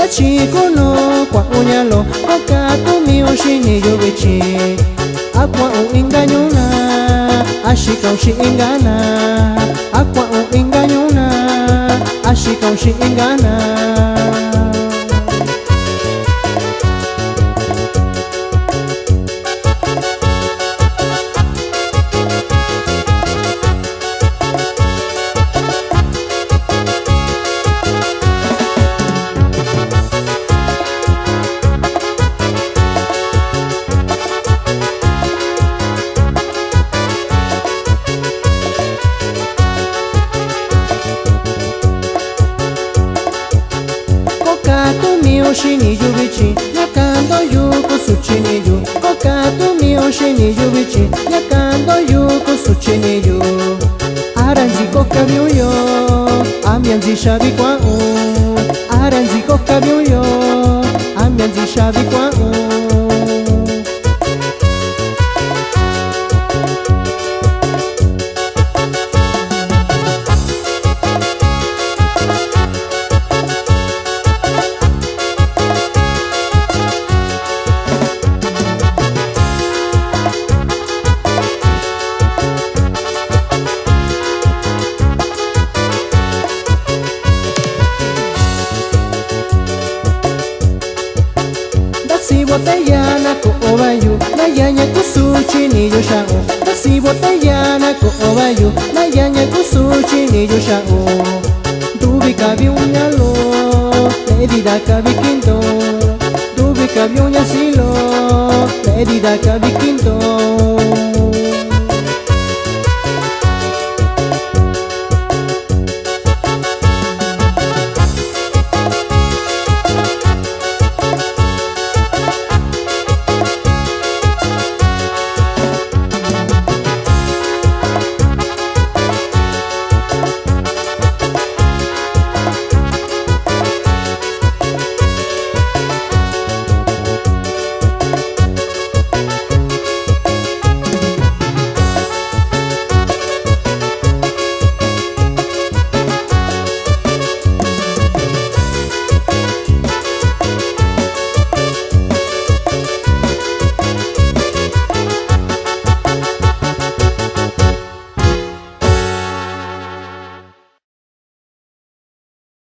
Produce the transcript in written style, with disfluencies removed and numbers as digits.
chico no kwa unyalo Koka tumi ushini yubichi Akwa uinganyuna Ashika ushingana Akwa uinganyuna Ashika ushingana Shini yubichi yakando yuko suchini yu Kokatu mio shini yubichi yakando yuko suchini yu Aranzi koka yo ambianzi shabi kwa Aranzi koka yo ambianzi shabi kwa Si botellana ko obayu na yanya kusuchi ni yo shao Si botellana ko obayu na yanya kusuchi ni yo shao Dubi kabi unyalo Ledida kabi kinto Dubi kabi unyasilo Ledida kabi kinto